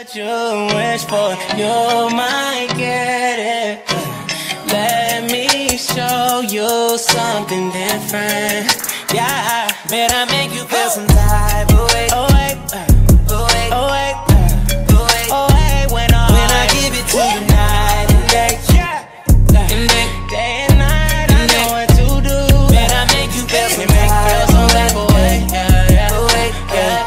what you wish for, you might get it. Let me show you something different. Yeah, man, I make you feel some type of way. Oh wait, oh wait, oh wait, oh wait, oh wait. When I give it to you night and day, and day and night, I know what to do. Man, I make you feel some type of way. Yeah, oh wait, yeah.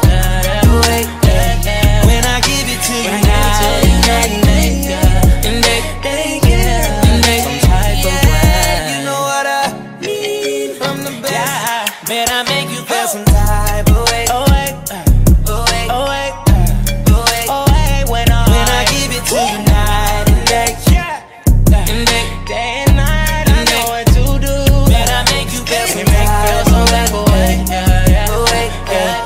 When I give it to you night and day, and day, yeah, some type of way. You know what I mean from the best. Yeah, man, I make you feel some type of way. Oh wait, oh wait, oh wait, oh wait, oh wait. When I give it to you night and day, and day and night, I know what to do. Man, I make you feel some type of way. Yeah, oh wait, yeah.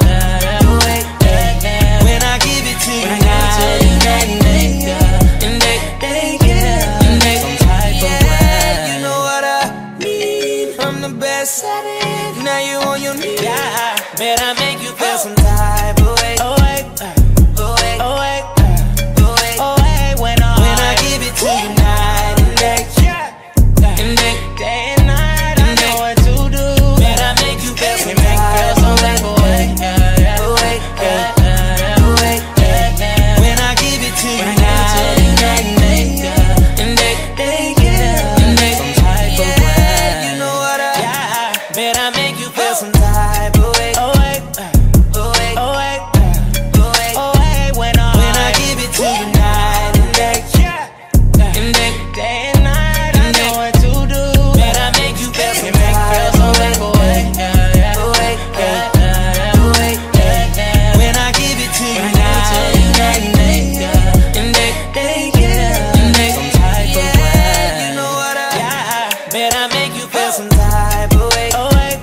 Now you on your knees. Yeah, man, I make you feel some type of way. Oh wait, oh wait, oh wait, oh wait, oh wait. When I give it to you night and day, and day and night, I know what to do. Man, I make you feel some type of way. Oh wait, oh wait, when I give it to you night and day, and day, yeah, some type of way. You know what man, I make you feel some type of way. Oh wait, oh wait, oh wait, oh wait, oh wait. When I give it to you night and day, and day and night, I know what to do. Man, I make you feel some type of way. Oh wait, oh wait, when I give it to you night and day, and day, yeah, some type of way. You know what man, I make you feel some type of way.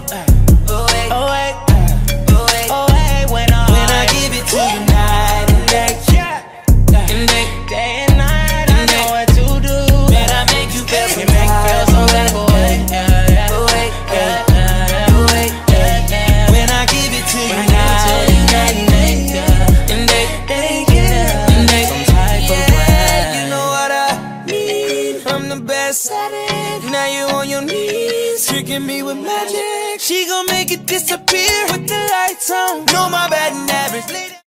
Now you on your knees, tricking me with magic. She gon' make it disappear with the lights on. Know my bad and average.